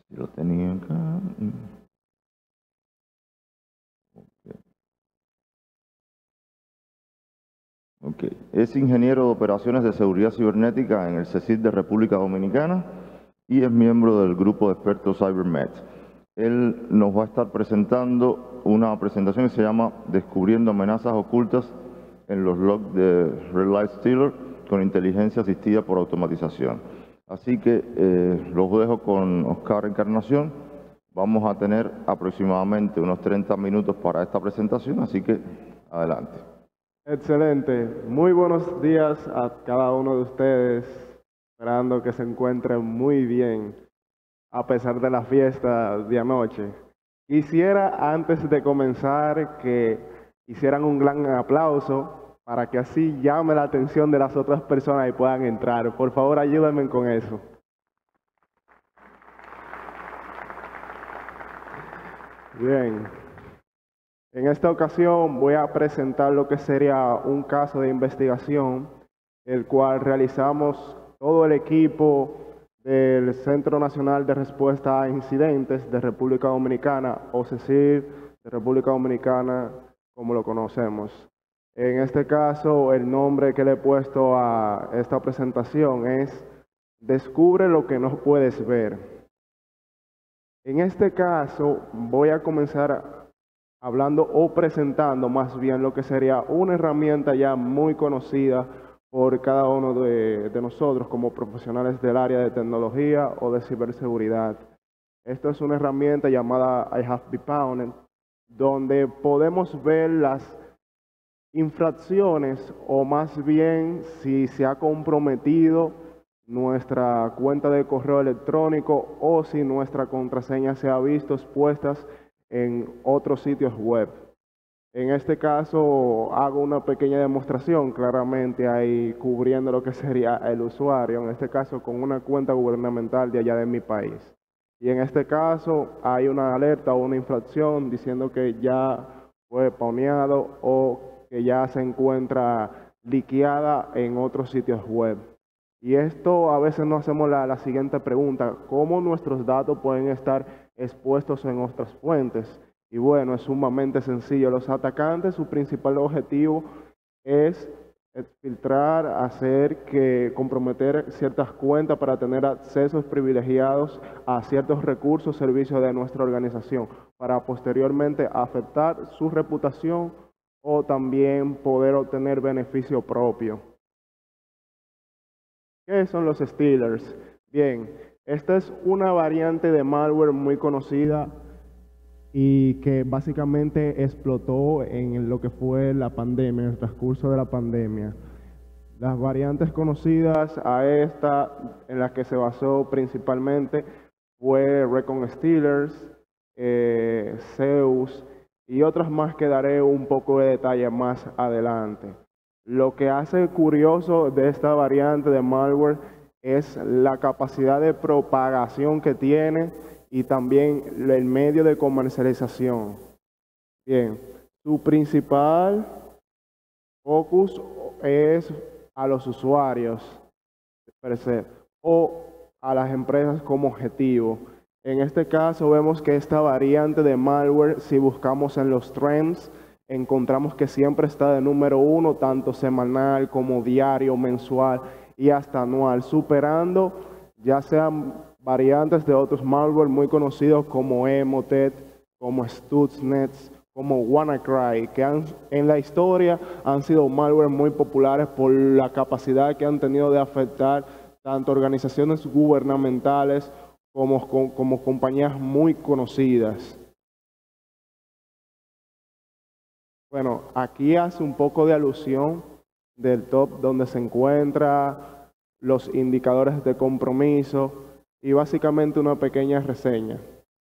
Si lo tenía acá. Ok. Es ingeniero de operaciones de seguridad cibernética en el CECIT de República Dominicana y es miembro del grupo de expertos CyberMed. Él nos va a estar presentando una presentación que se llama Descubriendo amenazas ocultas en los logs de Red Light Stealer con inteligencia asistida por automatización. Así que los dejo con Oscar Encarnación. Vamos a tener aproximadamente unos 30 minutos para esta presentación, así que adelante. Excelente. Muy buenos días a cada uno de ustedes. Esperando que se encuentren muy bien a pesar de la fiesta de anoche. Quisiera, antes de comenzar, que hicieran un gran aplauso para que así llame la atención de las otras personas y puedan entrar. Por favor, ayúdenme con eso. Bien. En esta ocasión voy a presentar lo que sería un caso de investigación, el cual realizamos todo el equipo del Centro Nacional de Respuesta a Incidentes de República Dominicana, o CECIR de República Dominicana, como lo conocemos. En este caso, el nombre que le he puesto a esta presentación es Descubre lo que no puedes ver. En este caso, voy a comenzar hablando o presentando más bien lo que sería una herramienta ya muy conocida por cada uno de nosotros como profesionales del área de tecnología o de ciberseguridad. Esto es una herramienta llamada I Have Been Found, donde podemos ver las infracciones o más bien si se ha comprometido nuestra cuenta de correo electrónico o si nuestra contraseña se ha visto expuestas en otros sitios web. En este caso hago una pequeña demostración claramente ahí cubriendo lo que sería el usuario, en este caso con una cuenta gubernamental de allá de mi país. Y en este caso hay una alerta o una infracción diciendo que ya fue pauneado o que ya se encuentra liqueada en otros sitios web. Y esto a veces nos hacemos la siguiente pregunta: ¿cómo nuestros datos pueden estar expuestos en otras fuentes? Y bueno, es sumamente sencillo. Los atacantes, su principal objetivo es filtrar, comprometer ciertas cuentas para tener accesos privilegiados a ciertos recursos, servicios de nuestra organización, para posteriormente afectar su reputación o también poder obtener beneficio propio. ¿Qué son los stealers? Bien, esta es una variante de malware muy conocida y que básicamente explotó en lo que fue la pandemia, en el transcurso de la pandemia. Las variantes conocidas a esta, en las que se basó principalmente, fue Recon Stealers, Zeus y otras más que daré un poco de detalle más adelante. Lo que hace curioso de esta variante de malware es la capacidad de propagación que tiene y también el medio de comercialización. Bien, su principal focus es a los usuarios per se, o a las empresas como objetivo. En este caso vemos que esta variante de malware, si buscamos en los trends, encontramos que siempre está de número 1, tanto semanal como diario, mensual y hasta anual, superando ya sean variantes de otros malware muy conocidos como Emotet, como Stuxnet, como WannaCry, que en la historia han sido malware muy populares por la capacidad que han tenido de afectar tanto organizaciones gubernamentales como compañías muy conocidas. Bueno, aquí hace un poco de alusión del top donde se encuentran los indicadores de compromiso y básicamente una pequeña reseña.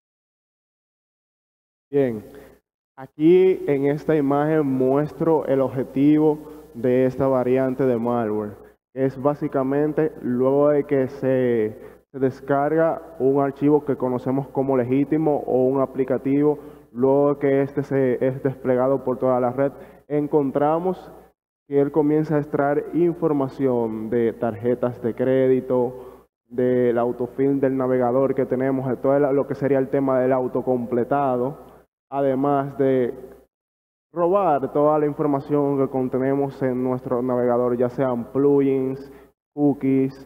Bien, aquí en esta imagen muestro el objetivo de esta variante de malware. Es básicamente luego de que se descarga un archivo que conocemos como legítimo o un aplicativo, luego de que este es desplegado por toda la red, encontramos que él comienza a extraer información de tarjetas de crédito, del autofill del navegador que tenemos, de todo lo que sería el tema del autocompletado, además de robar toda la información que contenemos en nuestro navegador, ya sean plugins, cookies,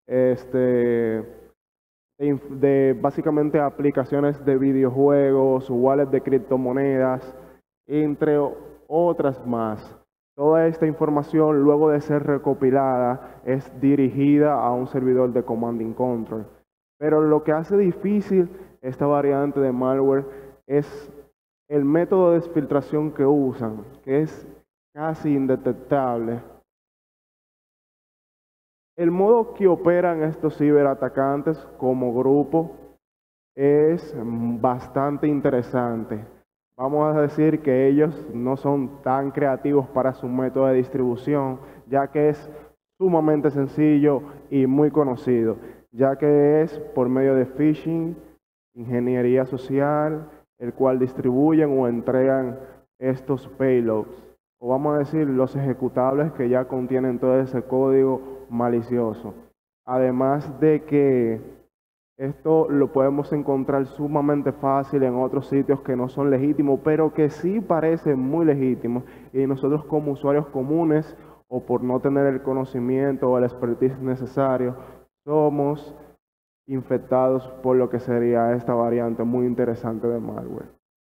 de básicamente aplicaciones de videojuegos, wallets de criptomonedas, entre otras más. Toda esta información, luego de ser recopilada, es dirigida a un servidor de Command and Control. Pero lo que hace difícil esta variante de malware es el método de exfiltración que usan, que es casi indetectable. El modo que operan estos ciberatacantes como grupo es bastante interesante. Vamos a decir que ellos no son tan creativos para su método de distribución, ya que es sumamente sencillo y muy conocido, ya que es por medio de phishing, ingeniería social, el cual distribuyen o entregan estos payloads, o vamos a decir los ejecutables que ya contienen todo ese código malicioso. Además de que esto lo podemos encontrar sumamente fácil en otros sitios que no son legítimos, pero que sí parecen muy legítimos. Y nosotros como usuarios comunes, o por no tener el conocimiento o el expertise necesario, somos infectados por lo que sería esta variante muy interesante de malware.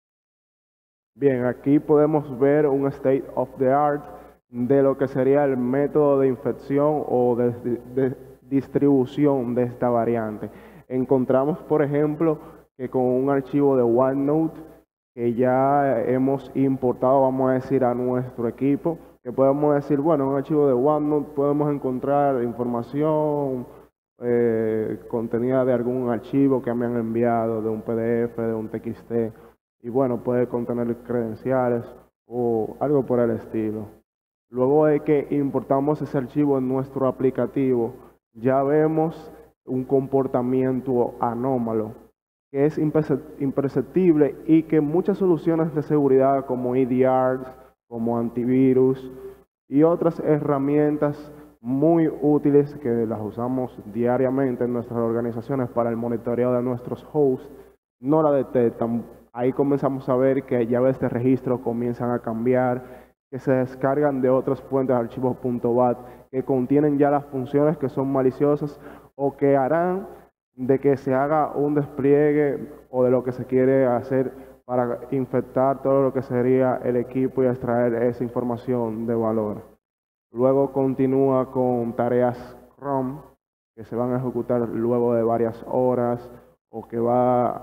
Bien, aquí podemos ver un state of the art de lo que sería el método de infección o de distribución de esta variante. Encontramos, por ejemplo, que con un archivo de OneNote que ya hemos importado, vamos a decir, a nuestro equipo, que podemos decir, bueno, en un archivo de OneNote podemos encontrar información contenida de algún archivo que me han enviado, de un PDF, de un TXT, y bueno, puede contener credenciales o algo por el estilo. Luego de que importamos ese archivo en nuestro aplicativo, ya vemos un comportamiento anómalo que es imperceptible y que muchas soluciones de seguridad como EDRs, como antivirus y otras herramientas muy útiles que las usamos diariamente en nuestras organizaciones para el monitoreo de nuestros hosts, no la detectan. Ahí comenzamos a ver que llaves de registro comienzan a cambiar, que se descargan de otras fuentes de archivos .bat que contienen ya las funciones que son maliciosas o que harán de que se haga un despliegue o de lo que se quiere hacer para infectar todo lo que sería el equipo y extraer esa información de valor. Luego continúa con tareas cron que se van a ejecutar luego de varias horas o que va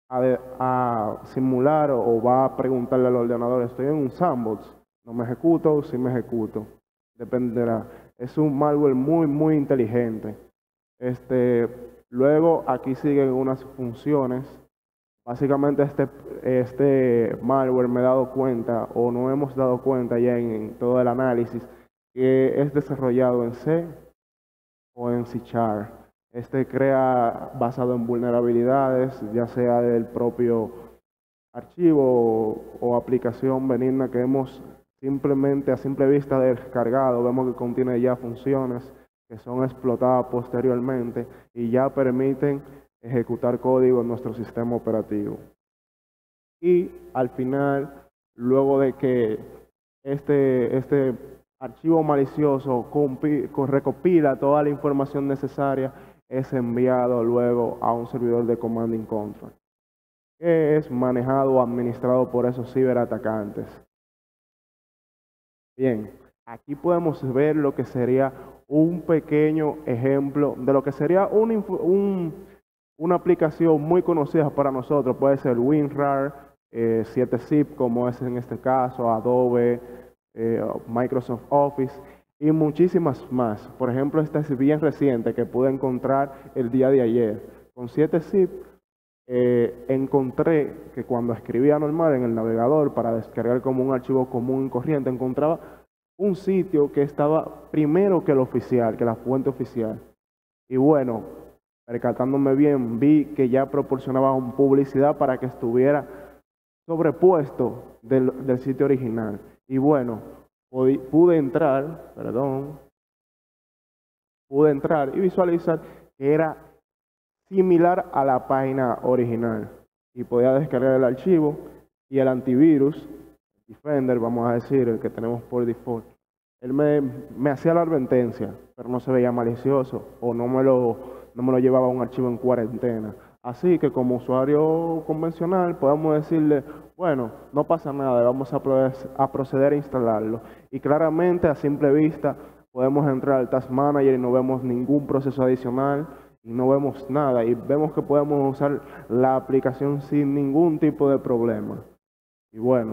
a simular o va a preguntarle al ordenador, estoy en un sandbox, no me ejecuto o sí me ejecuto, dependerá. Es un malware muy inteligente. Luego aquí siguen unas funciones. Básicamente este malware me he dado cuenta o no hemos dado cuenta ya en todo el análisis que es desarrollado en C o en C#. Crea basado en vulnerabilidades, ya sea del propio archivo o aplicación benigna que hemos simplemente a simple vista descargado. Vemos que contiene ya funciones que son explotadas posteriormente y ya permiten ejecutar código en nuestro sistema operativo. Y al final, luego de que este archivo malicioso recopila toda la información necesaria, es enviado luego a un servidor de Command and Control, que es manejado o administrado por esos ciberatacantes. Bien, aquí podemos ver lo que sería un pequeño ejemplo de lo que sería una aplicación muy conocida para nosotros. Puede ser WinRAR, 7-Zip, como es en este caso, Adobe, Microsoft Office y muchísimas más. Por ejemplo, esta es bien reciente que pude encontrar el día de ayer. Con 7-Zip encontré que cuando escribía normal en el navegador para descargar como un archivo común y corriente, encontraba un sitio que estaba primero que el oficial, que la fuente oficial. Y bueno, percatándome bien, vi que ya proporcionaba una publicidad para que estuviera sobrepuesto del sitio original. Y bueno, pude entrar y visualizar que era similar a la página original y podía descargar el archivo y el antivirus, Defender, vamos a decir, el que tenemos por default, él me hacía la advertencia, pero no se veía malicioso o no me lo llevaba a un archivo en cuarentena. Así que como usuario convencional podemos decirle, bueno, no pasa nada, vamos a proceder a instalarlo. Y claramente a simple vista podemos entrar al Task Manager y no vemos ningún proceso adicional y no vemos nada. Y vemos que podemos usar la aplicación sin ningún tipo de problema. Y bueno,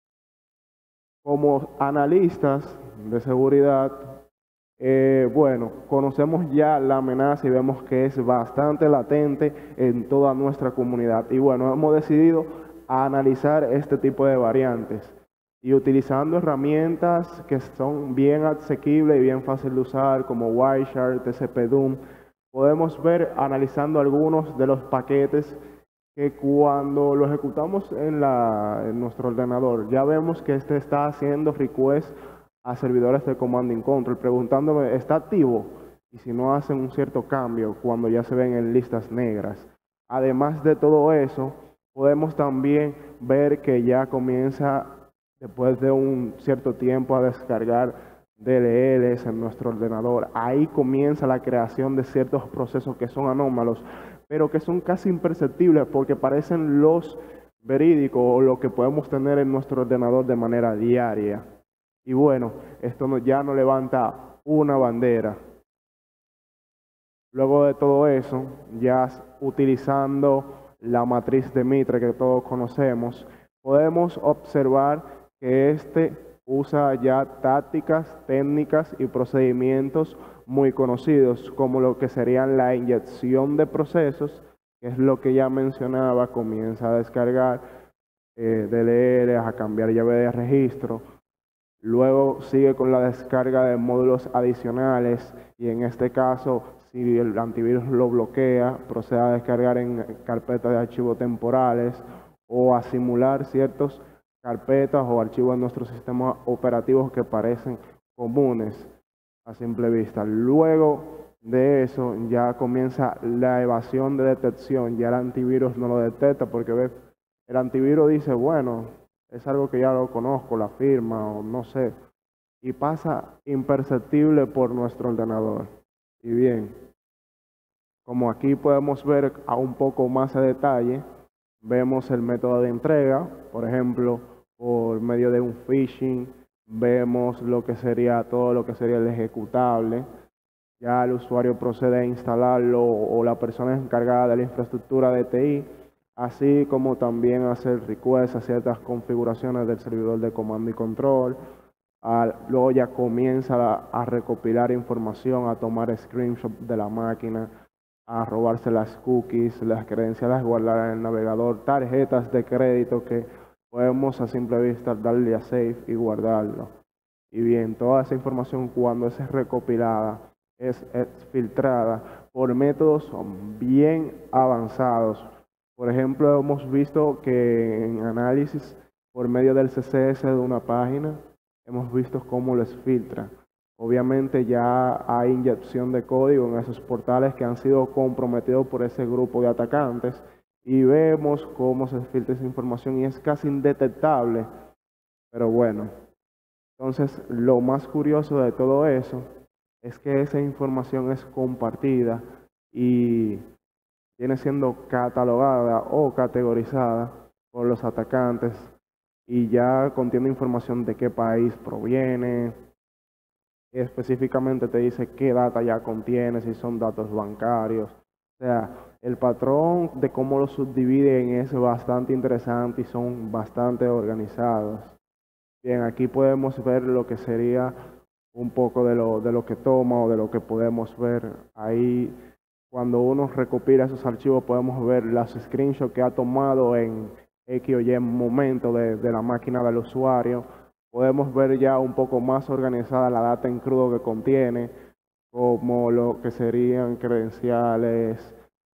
como analistas de seguridad, bueno, conocemos ya la amenaza y vemos que es bastante latente en toda nuestra comunidad. Y bueno, hemos decidido analizar este tipo de variantes y utilizando herramientas que son bien asequibles y bien fáciles de usar como Wireshark, TCP/DOM, podemos ver analizando algunos de los paquetes que cuando lo ejecutamos en nuestro ordenador, ya vemos que este está haciendo request a servidores de Command and Control, preguntándome, ¿está activo? Y si no hacen un cierto cambio cuando ya se ven en listas negras. Además de todo eso, podemos también ver que ya comienza, después de un cierto tiempo, a descargar DLLs en nuestro ordenador. Ahí comienza la creación de ciertos procesos que son anómalos, pero que son casi imperceptibles porque parecen los verídicos o lo que podemos tener en nuestro ordenador de manera diaria. Y bueno, esto ya no levanta una bandera. Luego de todo eso, ya utilizando la matriz de Mitre que todos conocemos, podemos observar que este usa ya tácticas, técnicas y procedimientos muy conocidos, como lo que serían la inyección de procesos, que es lo que ya mencionaba, comienza a descargar DLLs, a cambiar llave de registro. Luego sigue con la descarga de módulos adicionales y en este caso, si el antivirus lo bloquea, procede a descargar en carpetas de archivos temporales o a simular ciertas carpetas o archivos en nuestros sistemas operativos que parecen comunes a simple vista. Luego de eso ya comienza la evasión de detección, ya el antivirus no lo detecta porque ve, el antivirus dice, bueno, es algo que ya lo conozco, la firma o no sé, y pasa imperceptible por nuestro ordenador. Y bien, como aquí podemos ver a un poco más a detalle, vemos el método de entrega, por ejemplo, por medio de un phishing, vemos lo que sería todo lo que sería el ejecutable, ya el usuario procede a instalarlo o la persona encargada de la infraestructura de TI, así como también hacer requests a ciertas configuraciones del servidor de comando y control. Luego ya comienza a recopilar información, a tomar screenshots de la máquina, a robarse las cookies, las credenciales, guardar en el navegador, tarjetas de crédito que podemos a simple vista darle a save y guardarlo. Y bien, toda esa información cuando es recopilada, es filtrada por métodos bien avanzados. Por ejemplo, hemos visto que en análisis por medio del CSS de una página, hemos visto cómo les filtra. Obviamente ya hay inyección de código en esos portales que han sido comprometidos por ese grupo de atacantes y vemos cómo se filtra esa información y es casi indetectable. Pero bueno, entonces lo más curioso de todo eso es que esa información es compartida y viene siendo catalogada o categorizada por los atacantes y ya contiene información de qué país proviene, específicamente te dice qué data ya contiene, si son datos bancarios. O sea, el patrón de cómo lo subdividen es bastante interesante y son bastante organizados. Bien, aquí podemos ver lo que sería un poco de lo que toma o de lo que podemos ver ahí. Cuando uno recopila esos archivos podemos ver las screenshots que ha tomado en X o Y momento de la máquina del usuario. Podemos ver ya un poco más organizada la data en crudo que contiene, como lo que serían credenciales,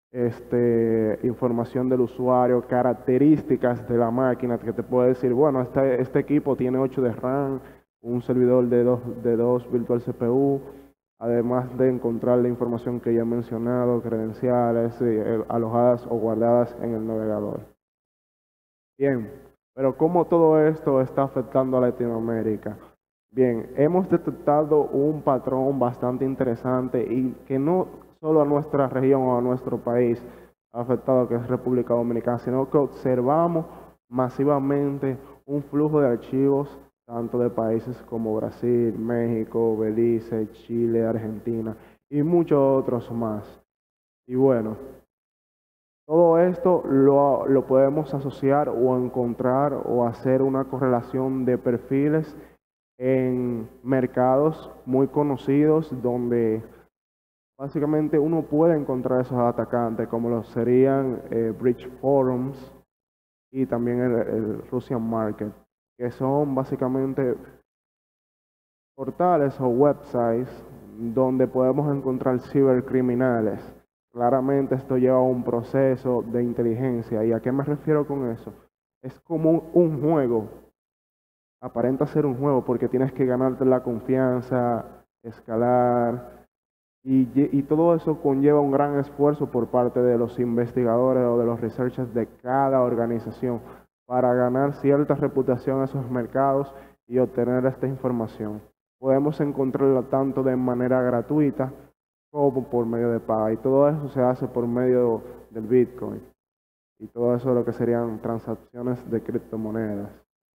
información del usuario, características de la máquina que te puede decir, bueno, este equipo tiene 8 de RAM, un servidor de 2 virtual CPU, además de encontrar la información que ya he mencionado, credenciales alojadas o guardadas en el navegador. Bien, pero ¿cómo todo esto está afectando a Latinoamérica? Bien, hemos detectado un patrón bastante interesante y que no solo a nuestra región o a nuestro país ha afectado, que es República Dominicana, sino que observamos masivamente un flujo de archivos tanto de países como Brasil, México, Belice, Chile, Argentina y muchos otros más. Y bueno, todo esto lo podemos asociar o encontrar o hacer una correlación de perfiles en mercados muy conocidos donde básicamente uno puede encontrar esos atacantes como lo serían Bridge Forums y también el Russian Market, que son básicamente portales o websites donde podemos encontrar cibercriminales. Claramente esto lleva a un proceso de inteligencia. ¿Y a qué me refiero con eso? Es como un juego. Aparenta ser un juego porque tienes que ganarte la confianza, escalar, y todo eso conlleva un gran esfuerzo por parte de los investigadores o de los researchers de cada organización para ganar cierta reputación en esos mercados y obtener esta información. Podemos encontrarla tanto de manera gratuita como por medio de pago, y todo eso se hace por medio del Bitcoin y todo eso lo que serían transacciones de criptomonedas.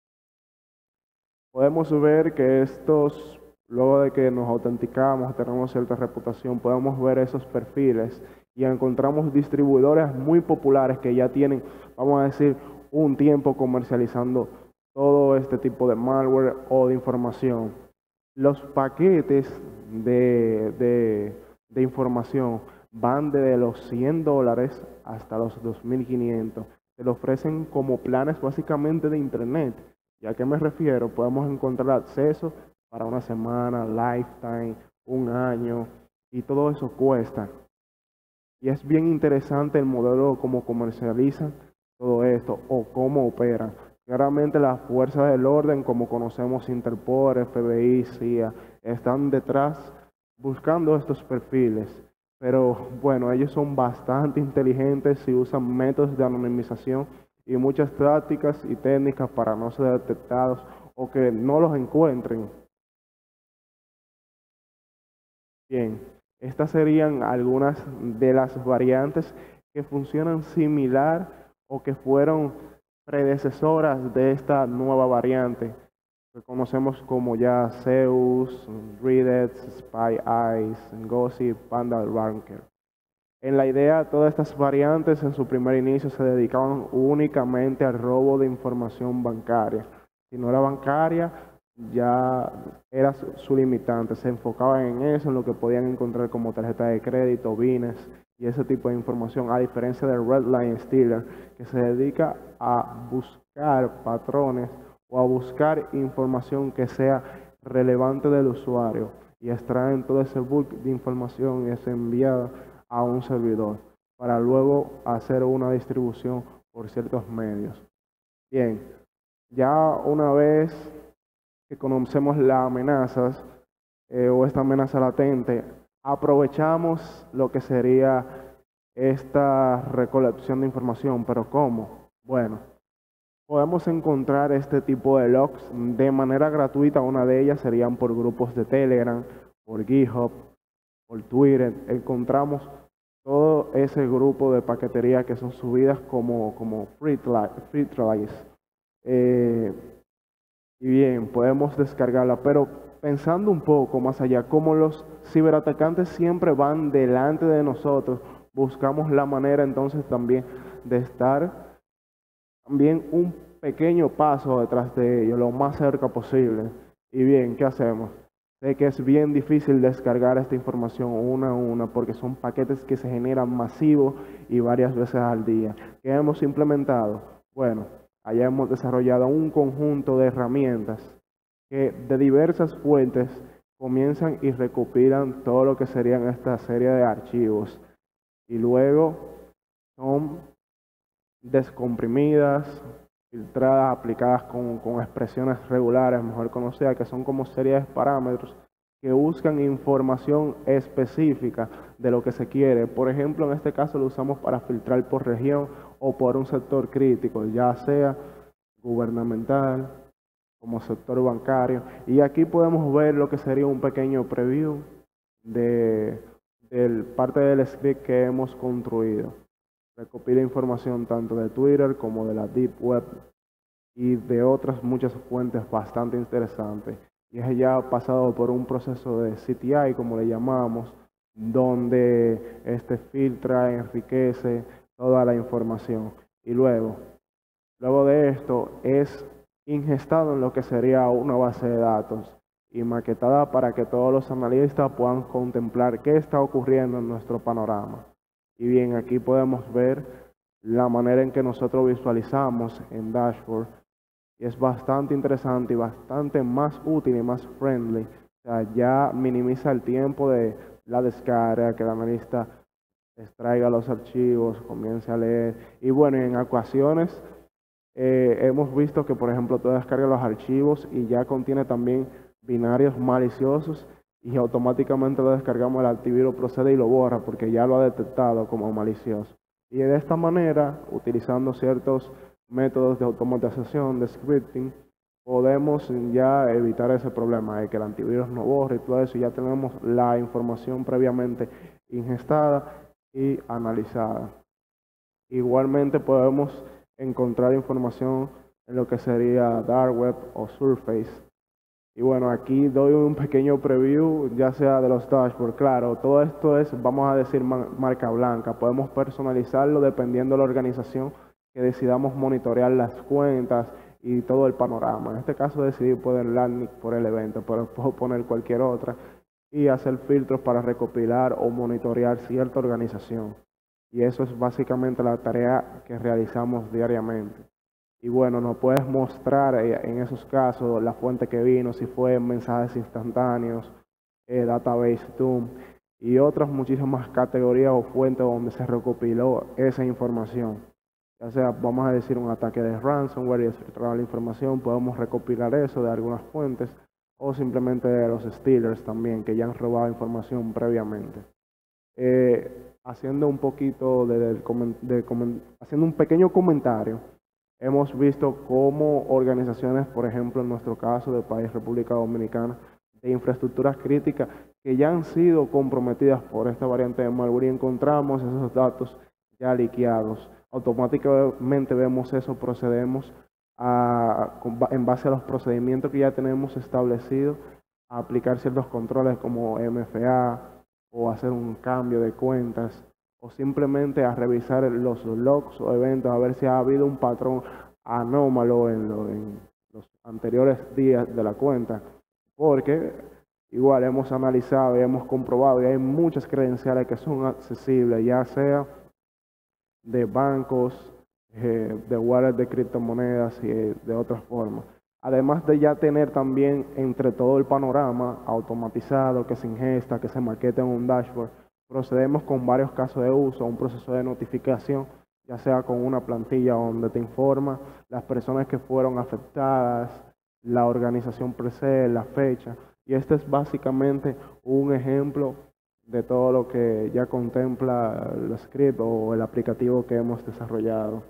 Podemos ver que estos, luego de que nos autenticamos, tenemos cierta reputación, podemos ver esos perfiles y encontramos distribuidores muy populares que ya tienen, vamos a decir, un tiempo comercializando todo este tipo de malware o de información. Los paquetes de información van desde los $100 hasta los 2.500. Se lo ofrecen como planes básicamente de internet. ¿Y a qué me refiero? Podemos encontrar acceso para una semana, lifetime, un año, y todo eso cuesta. Y es bien interesante el modelo como comercializan todo esto o cómo operan. Claramente las fuerzas del orden, como conocemos Interpol, FBI, CIA, están detrás buscando estos perfiles. Pero bueno, ellos son bastante inteligentes y usan métodos de anonimización y muchas tácticas y técnicas para no ser detectados o que no los encuentren. Bien, estas serían algunas de las variantes que funcionan similar o que fueron predecesoras de esta nueva variante que conocemos como ya Zeus, Reddit, Spy Eyes, Gossip, Panda Ranker. En la idea, todas estas variantes en su primer inicio se dedicaban únicamente al robo de información bancaria. Si no era bancaria, ya era su limitante. Se enfocaban en eso, en lo que podían encontrar como tarjeta de crédito, bienes y ese tipo de información, a diferencia del Red Line Stealer, que se dedica a buscar patrones o a buscar información que sea relevante del usuario y extraen todo ese bulk de información y es enviada a un servidor para luego hacer una distribución por ciertos medios. Bien, ya una vez que conocemos las amenazas o esta amenaza latente, aprovechamos lo que sería esta recolección de información. ¿Pero cómo? Bueno, podemos encontrar este tipo de logs de manera gratuita. Una de ellas serían por grupos de Telegram, por GitHub, por Twitter. Encontramos todo ese grupo de paquetería que son subidas como free trials. Y bien, podemos descargarla, pero pensando un poco más allá, como los ciberatacantes siempre van delante de nosotros, buscamos la manera entonces también de estar también un pequeño paso detrás de ellos, lo más cerca posible. Y bien, ¿qué hacemos? Sé que es bien difícil descargar esta información una a una porque son paquetes que se generan masivos y varias veces al día. ¿Qué hemos implementado? Bueno, allá hemos desarrollado un conjunto de herramientas que de diversas fuentes comienzan y recopilan todo lo que serían esta serie de archivos y luego son descomprimidas, filtradas, aplicadas con expresiones regulares, mejor conocidas, que son como series de parámetros, que buscan información específica de lo que se quiere. Por ejemplo, en este caso lo usamos para filtrar por región o por un sector crítico, ya sea gubernamental, como sector bancario. Y aquí podemos ver lo que sería un pequeño preview de parte del script que hemos construido. Recopila información tanto de Twitter como de la Deep Web y de otras muchas fuentes bastante interesantes. Y es ya pasado por un proceso de CTI, como le llamamos, donde este filtra, enriquece toda la información. Y luego de esto es ingestado en lo que sería una base de datos y maquetada para que todos los analistas puedan contemplar qué está ocurriendo en nuestro panorama. Y bien, aquí podemos ver la manera en que nosotros visualizamos en Dashboard y es bastante interesante y bastante más útil y más friendly. O sea, ya minimiza el tiempo de la descarga, que el analista extraiga los archivos, comience a leer. Y bueno, en ocasiones hemos visto que, por ejemplo, tú descargas los archivos y ya contiene también binarios maliciosos y automáticamente lo descargamos, el antivirus procede y lo borra porque ya lo ha detectado como malicioso. Y de esta manera, utilizando ciertos métodos de automatización, de scripting, podemos ya evitar ese problema de que el antivirus no borre y todo eso. Ya tenemos la información previamente ingestada y analizada. Igualmente podemos encontrar información en lo que sería Dark Web o Surface. Y bueno, aquí doy un pequeño preview, ya sea de los dashboards. Claro, todo esto es, vamos a decir, marca blanca. Podemos personalizarlo dependiendo de la organización que decidamos monitorear las cuentas y todo el panorama. En este caso decidí poner LATNIC por el evento, pero puedo poner cualquier otra y hacer filtros para recopilar o monitorear cierta organización. Y eso es básicamente la tarea que realizamos diariamente. Y bueno, nos puedes mostrar en esos casos la fuente que vino, si fue mensajes instantáneos, database DOM y otras muchísimas categorías o fuentes donde se recopiló esa información. Ya sea, vamos a decir, un ataque de ransomware y filtrar la información, podemos recopilar eso de algunas fuentes o simplemente de los stealers también, que ya han robado información previamente. Haciendo un poquito haciendo un pequeño comentario. Hemos visto cómo organizaciones, por ejemplo, en nuestro caso del país, República Dominicana, de infraestructuras críticas que ya han sido comprometidas por esta variante de malware y encontramos esos datos ya liqueados. Automáticamente vemos eso, procedemos en base a los procedimientos que ya tenemos establecidos, a aplicar ciertos controles como MFA o hacer un cambio de cuentas o simplemente a revisar los logs o eventos a ver si ha habido un patrón anómalo en los anteriores días de la cuenta, porque igual hemos analizado y hemos comprobado y hay muchas credenciales que son accesibles, ya sea de bancos, de wallets de criptomonedas y de otras formas. Además de ya tener también entre todo el panorama automatizado que se ingesta, que se maqueta en un dashboard, procedemos con varios casos de uso, un proceso de notificación, ya sea con una plantilla donde te informa las personas que fueron afectadas, la organización precede, la fecha. Y este es básicamente un ejemplo de todo lo que ya contempla el script o el aplicativo que hemos desarrollado.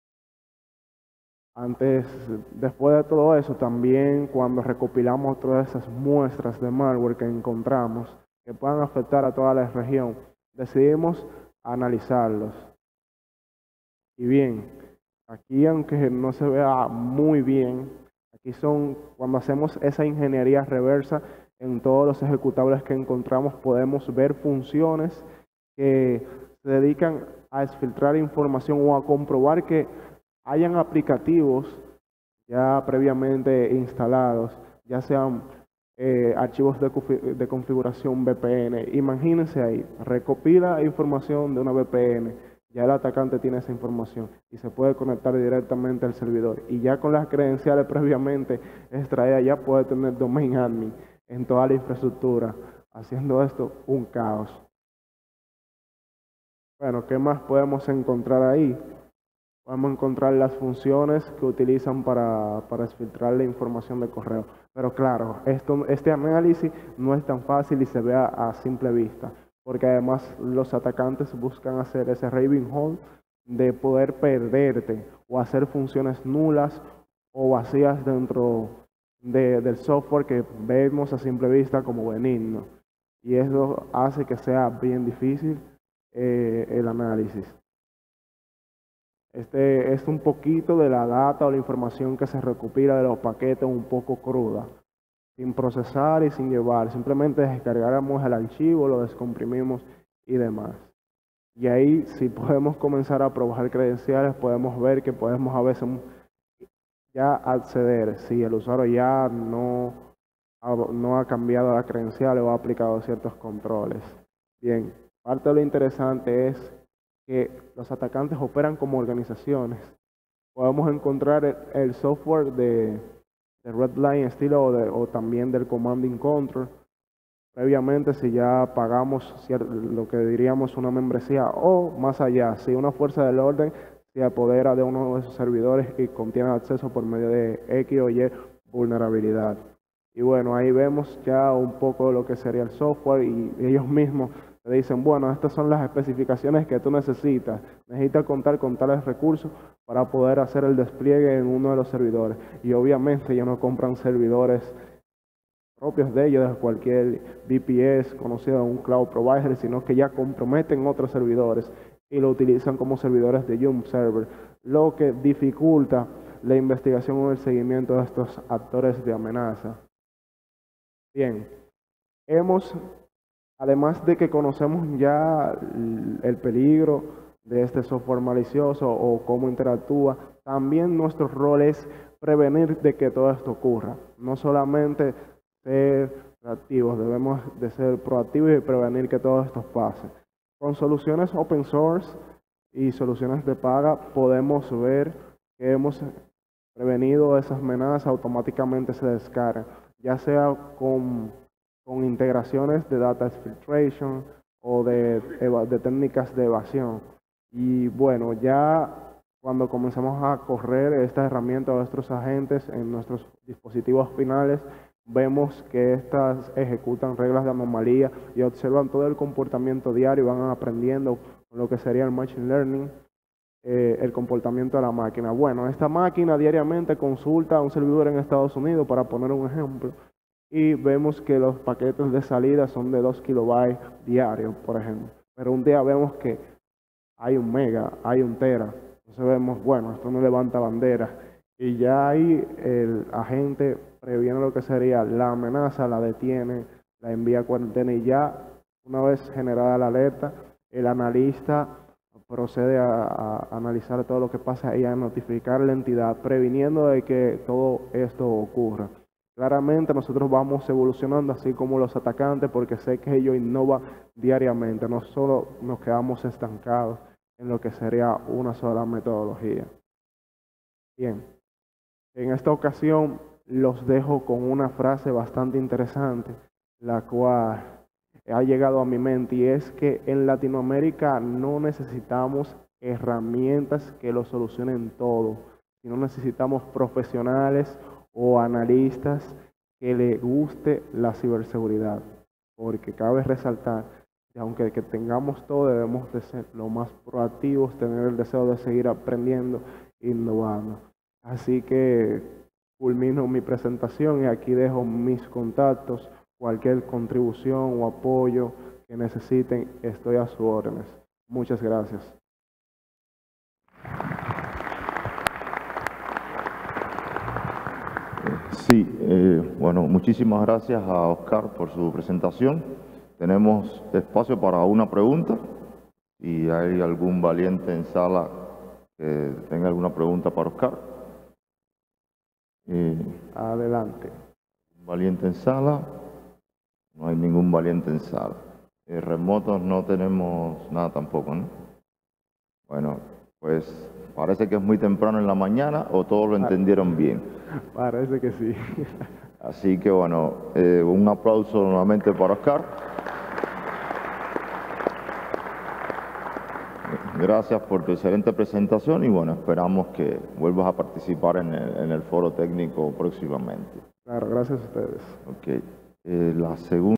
Después de todo eso, también cuando recopilamos todas esas muestras de malware que encontramos, que puedan afectar a toda la región, decidimos analizarlos. Y bien, aquí aunque no se vea muy bien, aquí son cuando hacemos esa ingeniería reversa en todos los ejecutables que encontramos, podemos ver funciones que se dedican a exfiltrar información o a comprobar que hayan aplicativos ya previamente instalados, ya sean archivos de configuración VPN. Imagínense ahí, recopila información de una VPN, ya el atacante tiene esa información y se puede conectar directamente al servidor. Y ya con las credenciales previamente extraídas, ya puede tener domain admin en toda la infraestructura, haciendo esto un caos. Bueno, ¿qué más podemos encontrar ahí? podemos encontrar las funciones que utilizan para filtrar la información de correo. Pero claro, este análisis no es tan fácil y se ve a simple vista, porque además los atacantes buscan hacer ese rabbit hole de poder perderte o hacer funciones nulas o vacías dentro del software que vemos a simple vista como benigno. Y eso hace que sea bien difícil el análisis. Este es un poquito de la data o la información que se recopila de los paquetes un poco cruda, sin procesar y sin llevar. Simplemente descargamos el archivo, lo descomprimimos y demás. Y ahí, si podemos comenzar a probar credenciales, podemos ver que podemos a veces ya acceder si el usuario ya no ha cambiado la credencial o ha aplicado ciertos controles. Bien, parte de lo interesante es que los atacantes operan como organizaciones. Podemos encontrar el software de Redline estilo o también del Command and Control. Previamente, si ya pagamos lo que diríamos una membresía o más allá, si una fuerza del orden se apodera de uno de esos servidores y contiene acceso por medio de X o Y vulnerabilidad. Y bueno, ahí vemos ya un poco lo que sería el software y ellos mismos te dicen, bueno, estas son las especificaciones que tú necesitas. Necesitas contar con tales recursos para poder hacer el despliegue en uno de los servidores. Y obviamente ellos no compran servidores propios de ellos, de cualquier VPS conocido, un cloud provider, sino que ya comprometen otros servidores y lo utilizan como servidores de Jump Server, lo que dificulta la investigación o el seguimiento de estos actores de amenaza. Bien, además de que conocemos ya el peligro de este software malicioso o cómo interactúa, también nuestro rol es prevenir de que todo esto ocurra. No solamente ser reactivos, debemos de ser proactivos y prevenir que todo esto pase. Con soluciones open source y soluciones de paga podemos ver que hemos prevenido esas amenazas, automáticamente se descargan, ya sea con integraciones de data exfiltration o de técnicas de evasión. Y bueno, ya cuando comenzamos a correr esta herramienta a nuestros agentes en nuestros dispositivos finales, vemos que estas ejecutan reglas de anomalía y observan todo el comportamiento diario y van aprendiendo con lo que sería el machine learning, el comportamiento de la máquina. Bueno, esta máquina diariamente consulta a un servidor en Estados Unidos, para poner un ejemplo, y vemos que los paquetes de salida son de 2 kilobytes diarios, por ejemplo. Pero un día vemos que hay 1 mega, hay 1 tera. Entonces vemos, bueno, esto no levanta bandera. Y ya ahí el agente previene lo que sería la amenaza, la detiene, la envía a cuarentena y ya una vez generada la alerta, el analista procede a analizar todo lo que pasa y a notificar a la entidad, previniendo de que todo esto ocurra. Claramente nosotros vamos evolucionando así como los atacantes, porque sé que ellos innovan diariamente, no solo nos quedamos estancados en lo que sería una sola metodología. Bien, en esta ocasión los dejo con una frase bastante interesante, la cual ha llegado a mi mente, y es que en Latinoamérica no necesitamos herramientas que lo solucionen todo, sino necesitamos profesionales o analistas que le guste la ciberseguridad, porque cabe resaltar que aunque tengamos todo, debemos de ser lo más proactivos, tener el deseo de seguir aprendiendo, innovando. Así que culmino mi presentación y aquí dejo mis contactos. Cualquier contribución o apoyo que necesiten, estoy a sus órdenes. Muchas gracias. Sí, bueno, muchísimas gracias a Oscar por su presentación. Tenemos espacio para una pregunta. ¿Y hay algún valiente en sala que tenga alguna pregunta para Oscar? Adelante. ¿Valiente en sala? No hay ningún valiente en sala. Remotos no tenemos nada tampoco, ¿no? Bueno, pues parece que es muy temprano en la mañana, o todos lo entendieron bien. Parece que sí. Así que bueno, un aplauso nuevamente para Oscar. Gracias por tu excelente presentación y bueno, esperamos que vuelvas a participar en el foro técnico próximamente. Claro, gracias a ustedes. Ok. La segunda